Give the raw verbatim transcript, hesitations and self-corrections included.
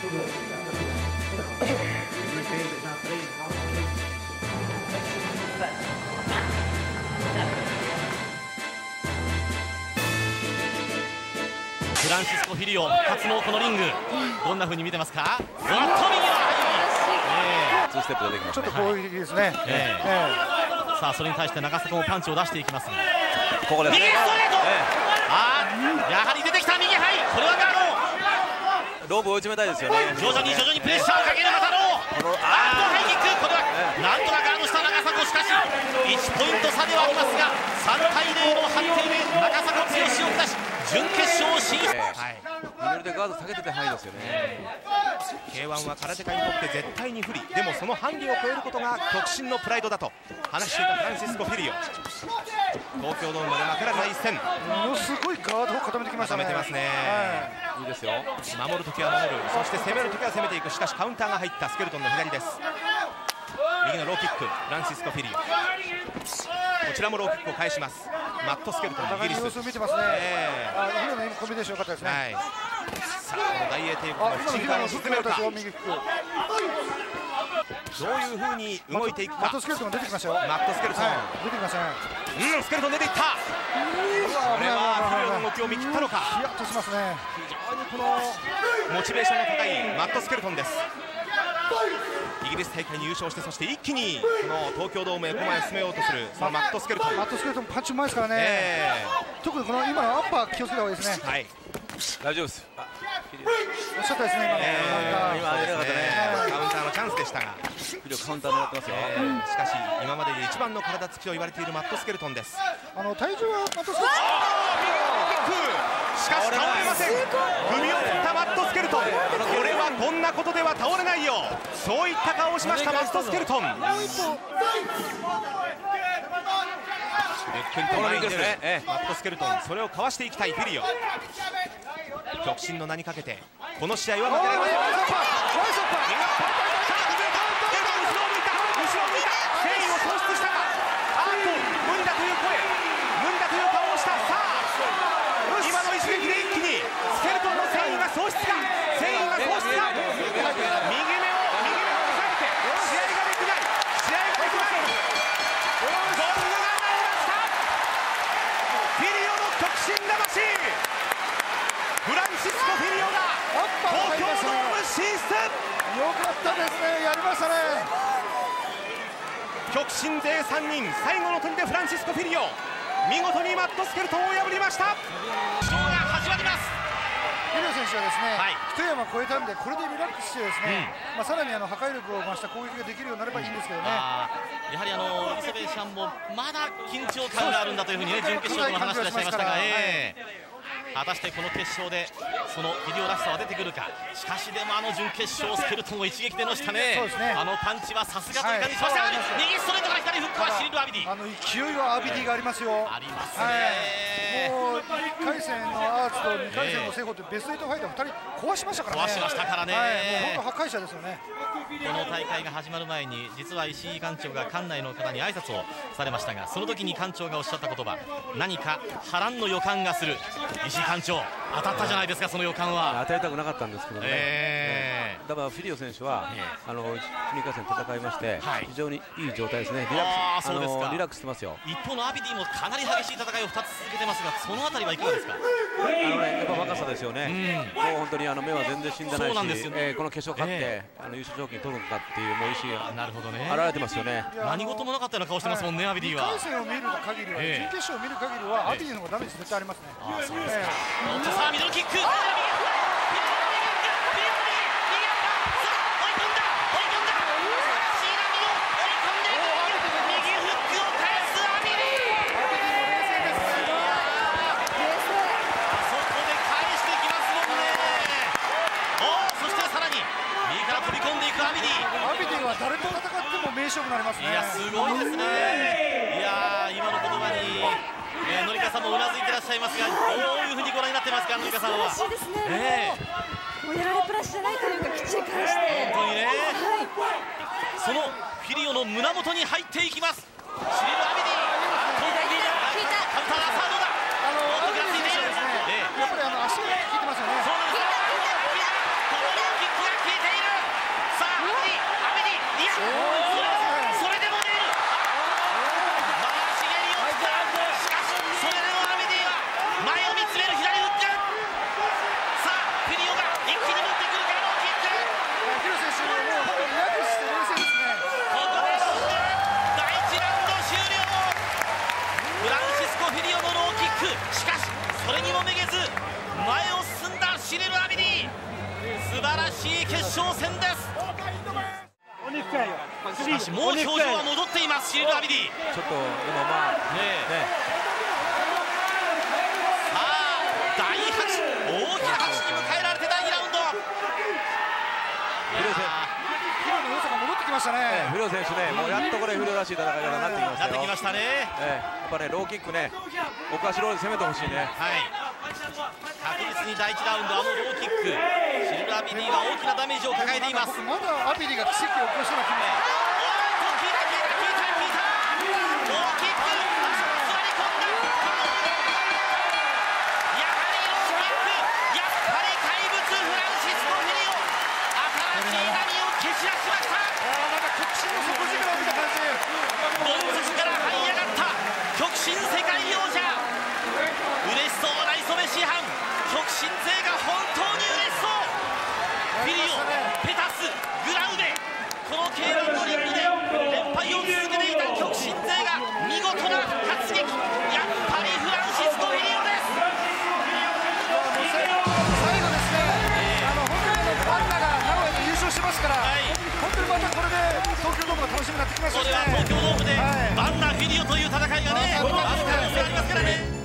フランシスコ・フィリオ初のこのリング、どんな風に見てますか。おっと右の入り、 ツーステップ出てきまちょすね。 っと攻撃ですね。 ええさあそれに対して中迫もパンチを出していきますが、 ここですね。 右ストレート、あーやはり出てきた右ハイ、これはガーローブを追い詰めたいですよね。 ド、徐々に徐々にプレッシャーをかけるマタロー、 このあーっとハイキック、これはなんとかガードした中迫、しかしいちポイント差ではありますがさんたいゼロの判定で中迫剛を下し準決勝進出、はいミドルでガード下げててハイですよね。 ケーワン は空手家にとって絶対に不利、でもその範囲を超えることが極真のプライドだと話していたフランシスコ・フィリオ。東京ドームで負けられない一戦、 ものすごいガードを固めてきましたね。 固めてますね、 はいいいですよ。 守るときは守る、そして攻めるときは攻めていく、しかしカウンターが入ったスケルトンの左です。右のローキック、フランシスコ・フィリオ、こちらもローキックを返します。マット・スケルトン、 お互いに様子を見てますね。 えあ、今の今コンビネーション良かったですね。 はい、さあこの大英帝国のあ、今の不今の沈感を沈めるか、 ですよ、右フック。 どういう風に動いていくか。 マットスケルトンが出てきましたよ。 マット・スケルトン、 はい、出てきましたね。 うん、スケルトン出ていった。これはフィリオの動きを見切ったのか。 ヒヤッとしますね。 非常にこのモチベーションの高いマット・スケルトンです。イギリス大会に優勝して、そして一気にこの東京ドームへ駒へ進めようとするそのマット・スケルトン。 マットスケルトンパンチうまいですからね。 え特にこの今のアッパー気をつけた方がいいですね。 ーはい大丈夫です。 おっしゃったですね、今の。 えー今出なかったね。 カウンターのチャンスでしたが、 フィリオカウンター狙ってますよ。 えーしかし今までで一番の体つきと言われているマット・スケルトンです。 あの体重はマットスケルトン。 しかし倒れません。踏みを振ったマット・スケルトン、これはこんなことでは倒れないよ、そういった顔をしましたマット・スケルトン。ゆっくりと前に出るマット・スケルトン、それをかわしていきたいフィリオ。極真の名にかけてこの試合は負けられません。フランシスコ・フィリオが東京ドーム進出。 よかったですね、やりましたね。 極真勢さんにん最後の砦でフランシスコ・フィリオ、見事にマット・スケルトンを破りました。ショーが始まります。 フィリオ選手はですね、 はい一山超えたんでこれでリラックスしてですね、まあさらにあの破壊力を増した攻撃ができるようになればいいんですけどね。 あーやはりあのエリザベスシャンもまだ緊張感があるんだというふうにね準決勝でも話していらっしゃいましたが、えー果たしてこの決勝でそのフィリオらしさは出てくるか。しかしでもあの準決勝スケルトンを一撃でのしたね、 そうですね、 あのパンチはさすがという感じしました。 はい、 右ストレートから左フックはシリル・アビディ、 あの勢いはアビディがありますよ。 ありますはい、 ね、 もういっかい戦のアーツとにかい戦のセイホってベストエイトファイターふたり壊しましたからね。 壊しましたからね、 はい、もう本当破壊者ですよね。 この大会が始まる前に実は石井館長が館内の方に挨拶をされましたが、その時に館長がおっしゃった言葉、何か波乱の予感がする。石井館長当たったじゃないですか、その予感は。 当たりたくなかったんですけどね、 えー、 だからフィリオ選手は、 えあのにかい戦戦いまして、 はい、 非常にいい状態ですね、リラあーックス、 そうですかあのリラックスしてますよ。 一方のアビディもかなり激しい戦いをふたつ続けてますが、そのあたりはいかがですか。 あのね、やっぱ若さですよね、 うん、 もう本当にあの目は全然死んでないそうなんですよ、 しえーこの決勝勝って、 えあの優勝賞金取るのかっていうもう意思がなるほどね、 現れてますよね。 いや何事もなかったような顔してますもんね、 はい、 アビディには。 かい戦を見る限りは、 ええ準決勝を見る限りは、アビディの方がダメージ絶対ありますね。 あーそうですか、 えおっとさあミドルキック、 誰と戦っても名勝負になりますね。 いやすごいですね。いや今の言葉に、えー、のりかさんもうなずいてらっしゃいますが、どういうふうにご覧になってますか、のりかさんは。 素晴らしいですね。もうやられプラスじゃないというか、きっちり返して。 本当にね。 はい、 そのフィリオの胸元に入っていきます。シリル・アビディ。 聞いた。 カウンターはさあどうだ。 あのアビディ選手はですね、やっぱりあの足が効いてますよね。 そうなんです。このローキックがそれでも出る回し蹴りを使う。しかしそれでもアメディは前を見つめる左フック。さあフィリオが一気に持ってくるからのキック。 ヒロ選手もう本当にリラックスして冷静ですね。 ここでだいいちラウンド終了。フランシスコ・フィリオのローキック。しかしそれにもめげず前を進んだシレル・アビディ。素晴らしい決勝戦です。しかしもう表情は戻っていますシレル・アビディ。 ちょっとでもまあねえねさあだいはち大きな拍手に迎えられてだいにラウンド。 フリオ選ヒロの良さが戻ってきました手ね。 フリオ選手ね、もうやっとこれフリオらしい戦い方になってきましたよ。 なってきましたね。 ええやっぱねローキックね、僕は白で攻めてほしいね。 はい確実にだいいちラウンドあのローキックシレル・アビディが大きなダメージを抱えています。 僕まだアビディが奇跡を起こしそうな気も。 聞いた聞いた聞いた聞いたローキック座り込んだ。やはりローキック、やっぱり怪物フランシスコ・フィリオ新しい波を蹴散らしました。 なんか極真の底力を見た感じ。 ドンツから這い上がった極真世界王者。嬉しそうな磯部師範、極真勢が本当に嬉しそう。フィリオ、ペタス、グラウデ、この ケーワン のリングで連敗を続けていた極真勢が見事な活撃。やっぱりフランシスコ・フィリオです。 最後ですね、あの本当にバンナが名古屋で優勝してますから、 はい本当にまたこれで東京ドームが楽しみになってきましたしね。 それは東京ドームではいバンナ・フィリオという戦いがね、 はいある可能性がありますからね。